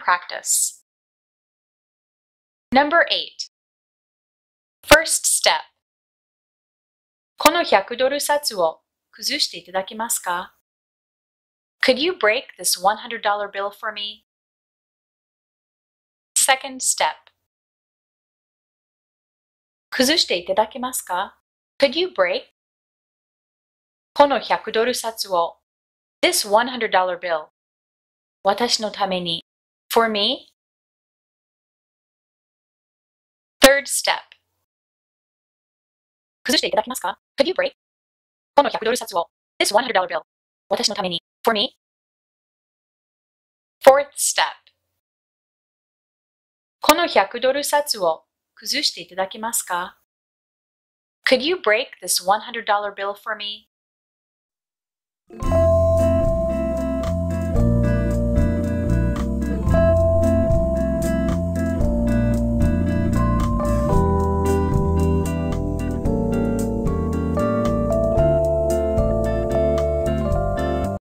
practice. Number 8. First step. この100ドル札を崩していただけますか? Could you break this $100 bill for me? Second step. 崩していただけますか? Could you break? この100ドル札を This $100 bill 私のために For me? Third step. 崩していただけますか? Could you break? この100ドル札を This $100 bill 私のために For me? Fourth step. この100ドル札を崩していただけますか? Could you break this $100 bill for me?